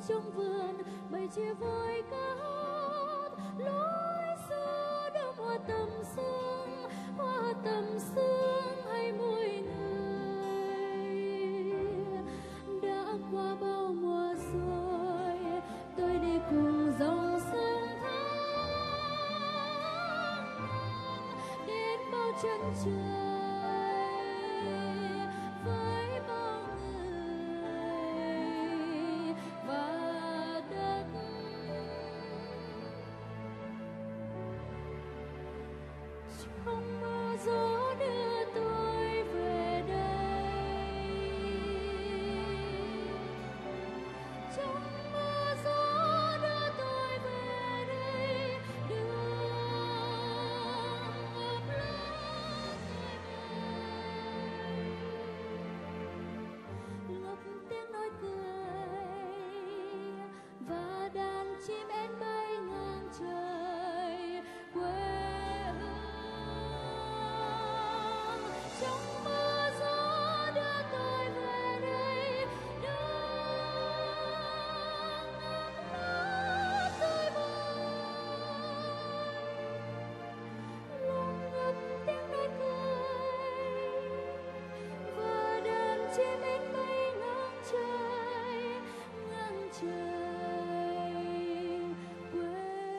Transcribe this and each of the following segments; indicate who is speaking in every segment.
Speaker 1: trong vườn bầy chia vui ca hát lối xưa đã hoa tầm sương hay mùi người đã qua bao mùa rồi tôi đi cùng dòng sông tháng đến bao chân trời với bao người và đất. Trong mưa gió đưa tôi về đây, trong mưa gió đưa tôi về đây, đường ướp lá tôi ngập tiếng nói cười và đàn chim én bay ngang trời quê hương. Trong mưa gió đưa tôi về đây, đường ngập lá tôi lòng ngập tiếng nói cười và đàn chim én bay ngang trời quê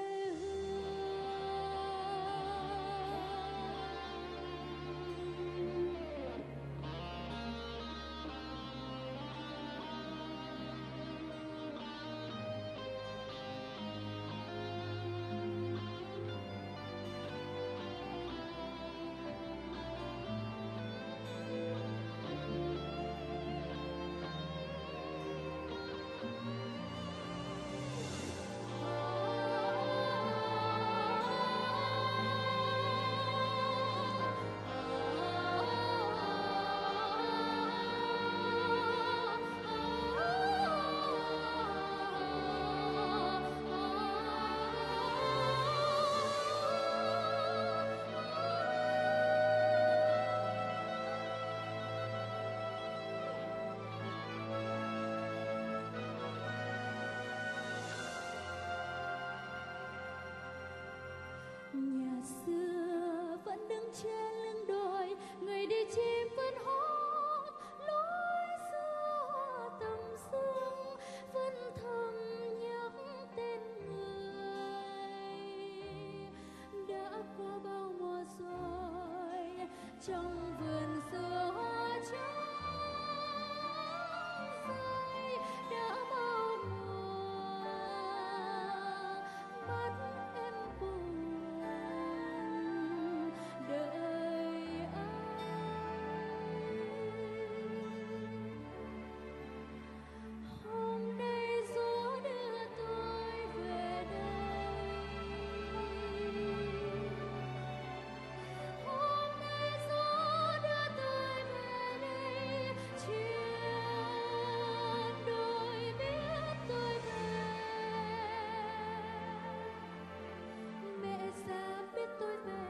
Speaker 1: nhà xưa vẫn đứng trên lưng đồi, người đi chim vẫn hót lối xưa hoa tầm sương vẫn thầm nhắc tên người đã qua bao mùa rồi trong vườn xưa hoa trắng rơi đã bao mùa mắt em buồn đời ai. Hôm nay gió đưa tôi về đây, hôm nay gió đưa tôi về đây, chuyện đôi biết tôi về, mẹ già biết tôi về,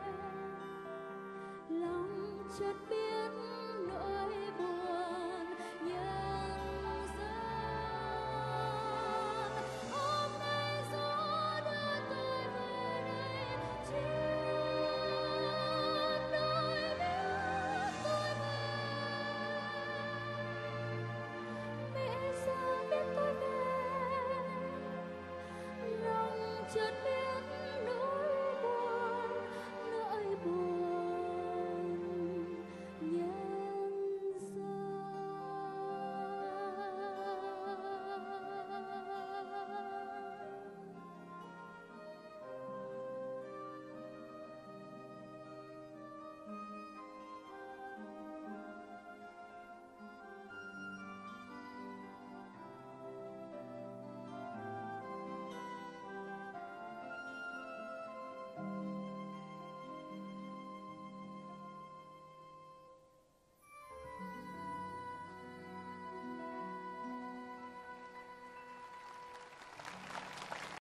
Speaker 1: lòng chợt biết nỗi buồn nhân gian. Hôm nay gió đưa tôi về đây, chuyện đôi biết tôi về, mẹ già biết tôi về, lòng chợt